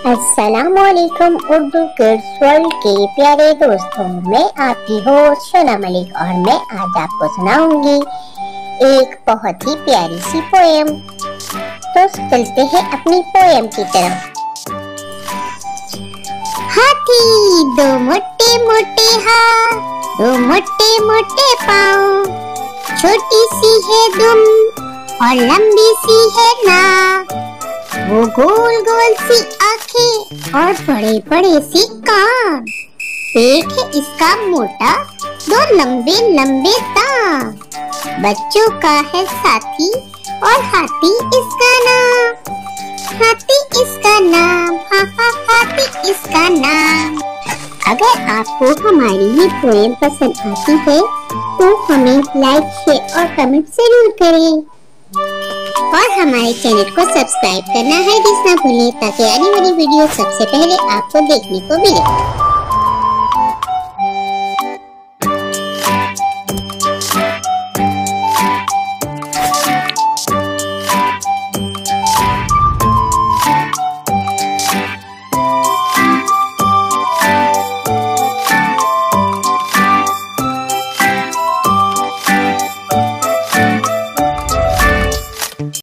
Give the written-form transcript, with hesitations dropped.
अस्सलामुअलैकुम Urdu kids world के प्यारे दोस्तों, मैं आपकी होस्ट शना मलिक और मैं आज आपको सुनाऊंगी एक बहुत ही प्यारी सी पोएम। तो चलते हैं अपनी पोएम की तरफ। हाथी दो मोटे मोटे हाथ, दो मोटे मोटे पाँव, छोटी सी है दुम और लंबी सी है नाक, वो गोल गोल सी आंखें और बड़े बड़े सी कान, पेट है इसका मोटा, दो लंबे लंबे दांत, बच्चों का है साथी और हाथी इसका नाम, हाथी इसका नाम, हा हा हाथी इसका नाम। अगर आपको हमारी ये पोएम पसंद आती है तो हमें लाइक, शेयर और कमेंट जरूर करें और हमारे चैनल को सब्सक्राइब करना है ना भूलें ताकि आने वाली वीडियो सबसे पहले आपको देखने को मिले।